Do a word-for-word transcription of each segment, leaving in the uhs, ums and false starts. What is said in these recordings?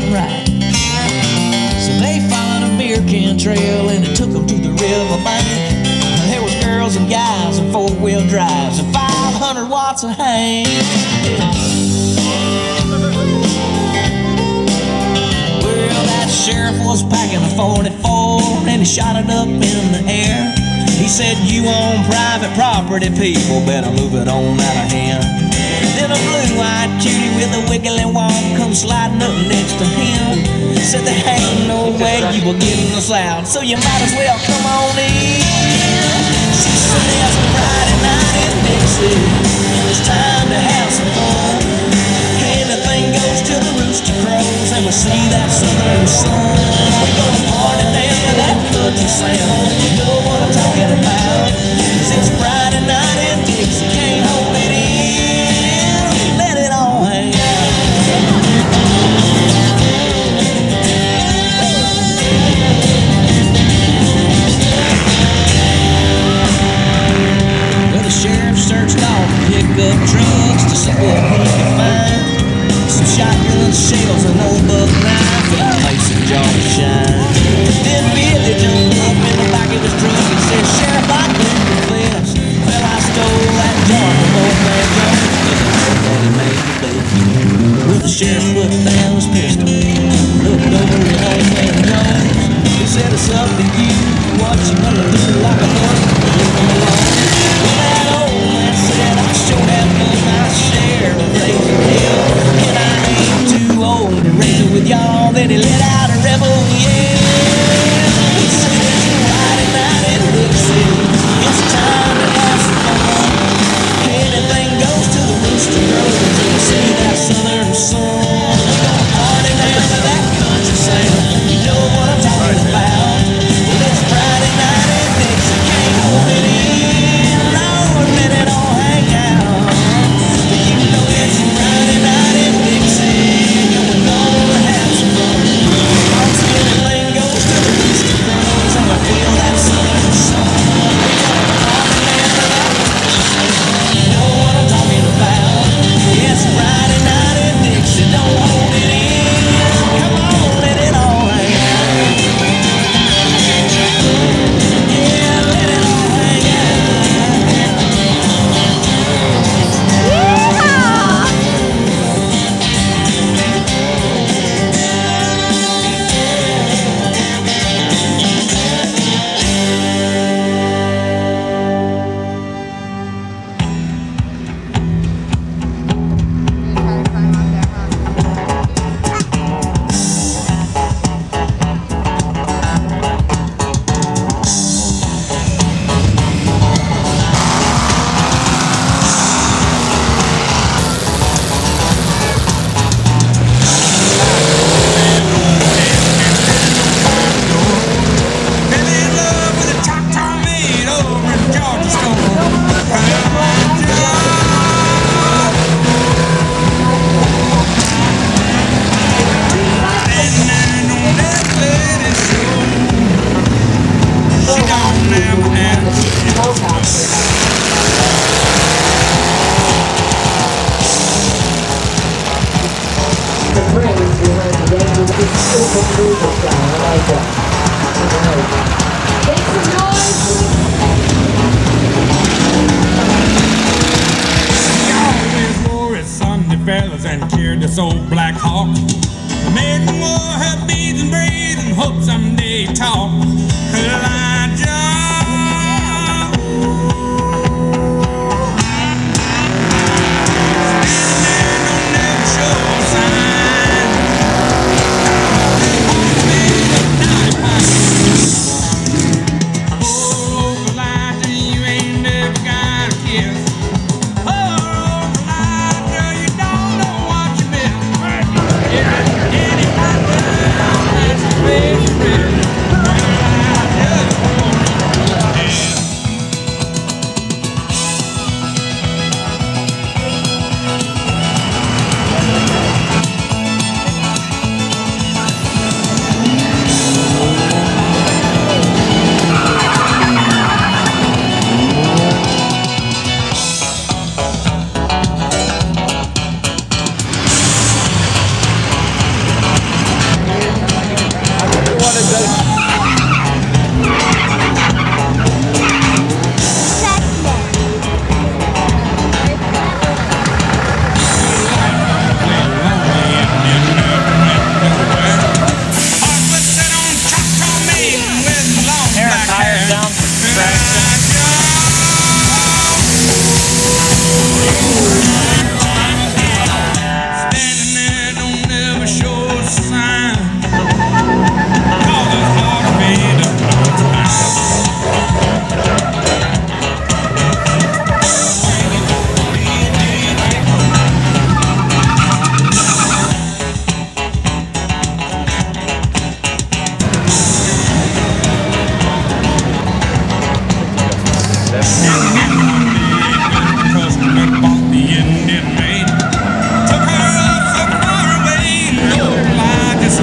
wasn't right. So they followed a beer can trail and it took them to the river bank. There was girls and guys and four-wheel drives and five hundred watts of hang. Well, that sheriff was packing a forty-four and he shot it up in the air. He said, "You own private property, people better move it on out of here." Then a blue-eyed cutie with a wiggly walk comes sliding up next to him. Said, "There ain't no way you were getting us out, so you might as well come on in." She said, "It's a Friday night in Dixie, it's time to have some fun. Anything goes till the rooster crows and we see that southern sun. We're gonna party down to that country sound. You know what I'm talking about. 'Cause it's Friday night in Dixie, can't hold it in, let it all hang out." Well, the sheriff searched all the pickup trucks to see what he could find. Some shotgun shells, an old buck knife, and a mason jar to shine. Then Billy jumped up in the back of his truck and said, "Sheriff, I do confess, well, I stole that jar from old man Jones, cause I heard that he made the bed." Well, the sheriff put down his pistol, looked over at old man Jones. He said, "It's up to you, what you gonna do like a horse, leave him alone." Well, that old man said, "I sure have done my share of raising hell, and I ain't too old to raise it with y'all." Then he let out a rebel yell. He said, "It's a Friday night in Dixie, it's time to have some fun. Anything goes till the rooster crows and we see that southern sun. We're gonna party down to that country sound. You know what I'm talking about. Well, it's Friday night in Dixie, can't hold it in, Lord, let it all hang out. You know it's a Friday night in Dixie, and we're gonna have some fun. Cause anything goes till the rooster crows and we feel that southern sun. We're gonna party down to that country sound. You know what I'm talking about. It's Friday night in Dixie, don't hold it in, come on, let it all hang out. Yeah, let it all hang out. Fellas and cured this old Black Hawk. The maiden wore her beads and braids and hoped someday talk. Elijah, standing there, don't never show a sign. Oh, Elijah, you ain't never got a kiss.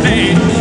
play.